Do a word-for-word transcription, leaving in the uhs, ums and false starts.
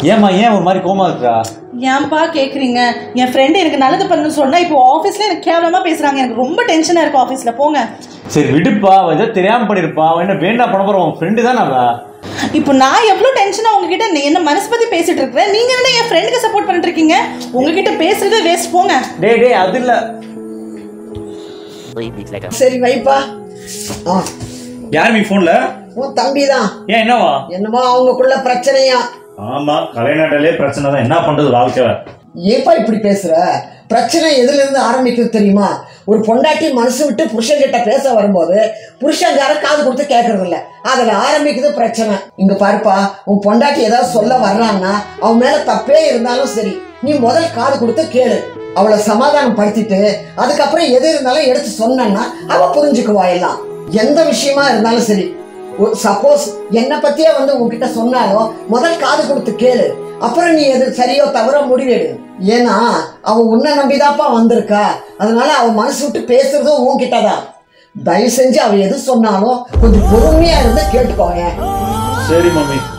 ஏமா ஏன் ஒரு மாதிரி கோமா இருக்கா? ஏன்பா கேக்குறீங்க? என் ஃப்ரெண்ட் எனக்கு நல்லது பண்ணணும்னு சொன்னா இப்போ ஆஃபீஸ்ல எனக்கு கேவலமா பேசுறாங்க. எனக்கு ரொம்ப டென்ஷனா இருக்கு ஆஃபீஸ்ல. போங்க. சரி விடுப்பா, அவ ஏதோ தெரியாம பண்ணிருப்பா. அவ என்ன வேண்டா பண்ண போற? உன் ஃப்ரெண்டு தான் அவ. இப்போ நான் எவ்வளவு டென்ஷனா உங்ககிட்ட என்ன மனசு பத்தி பேசிட்டு இருக்கேன். நீங்க என்ன என் ஃப்ரெண்டுக்கு சப்போர்ட் பண்ணிட்டு இருக்கீங்க? உங்ககிட்ட பேசுறதே வேஸ்ட். போங்க. டேய் டேய் அது இல்ல. சரி வைப்பா. யார் மீ போன்ல? உன் தம்பிதான். ஏன் என்னவா? என்னமோ அவங்களுக்குள்ள பிரச்சனையா? ஆமா, கலைநாட்டிலே பிரச்சனை தான். என்ன பண்றது வாழ்க்கை? ஏப்பா இப்படி பேசுற? பிரச்சனை எதுல இருந்து ஆரம்பிக்குது தெரியுமா? ஒரு பொண்டாட்டி மனசு விட்டு புருஷன் கிட்ட பேச வரும்போது புருஷங்கார காது கொடுத்து கேட்கறது இல்ல, அதுல ஆரம்பிக்குது பிரச்சனை. இங்க பாருப்பா, உன் பொண்டாட்டி ஏதாவது சொல்ல வர்றான்னா அவன் மேல தப்பே இருந்தாலும் சரி, நீ முதல் காது கொடுத்து கேளு. அவளை சமாதானம் படுத்திட்டு அதுக்கப்புறம் எது இருந்தாலும் எடுத்து சொன்னா அவ புரிஞ்சுக்குவா. எல்லாம் எந்த விஷயமா இருந்தாலும் சரி. சப்போஸ் என்ன பத்தியே வந்து உன்கிட்ட சொன்னாலும் முதல் காது கொடுத்து கேளு. அப்புறம் நீ எது சரியோ தவறோ முடிவெடு. ஏன்னா அவ உன்னை நம்பிதாப்பா வந்திருக்கா. அதனால அவ மனசு விட்டு பேசுறதும் உன்கிட்டதான். தயவு செஞ்சு அவ எது சொன்னாலும் கொஞ்சம் பொறுமையா இருந்து கேட்டுக்கோங்க. சரி மம்மி.